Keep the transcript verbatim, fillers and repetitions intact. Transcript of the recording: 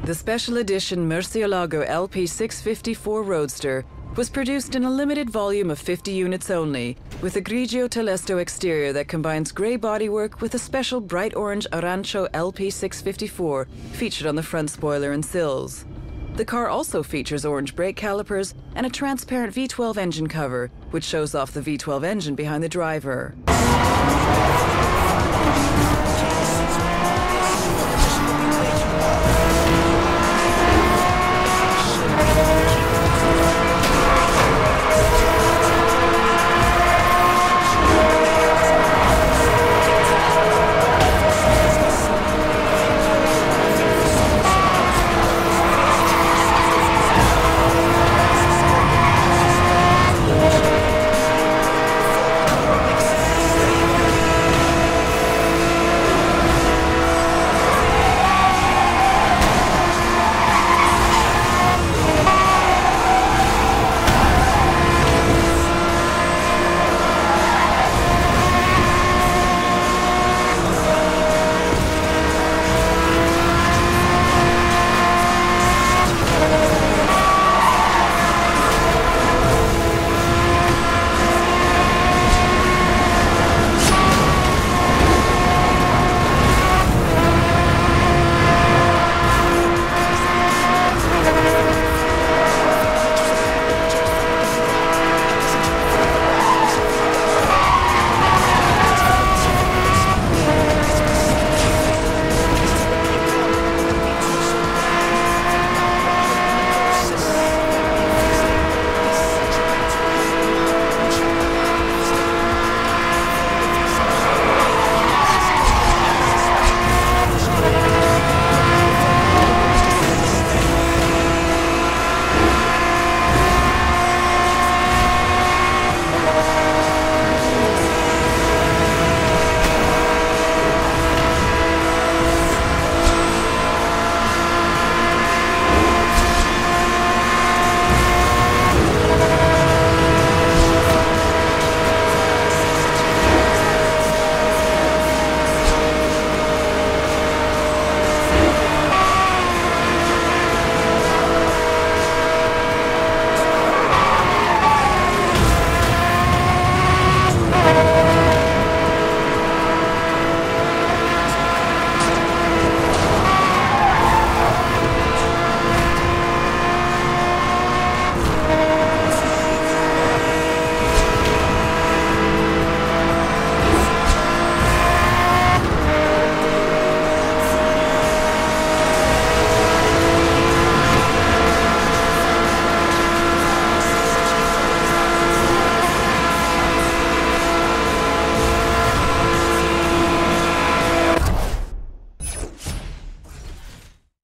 The special edition Murcielago L P six fifty-four Roadster was produced in a limited volume of fifty units only, with a grigio telesto exterior that combines grey bodywork with a special bright orange Arancio L P six fifty-four featured on the front spoiler and sills. The car also features orange brake calipers and a transparent V twelve engine cover, which shows off the V twelve engine behind the driver.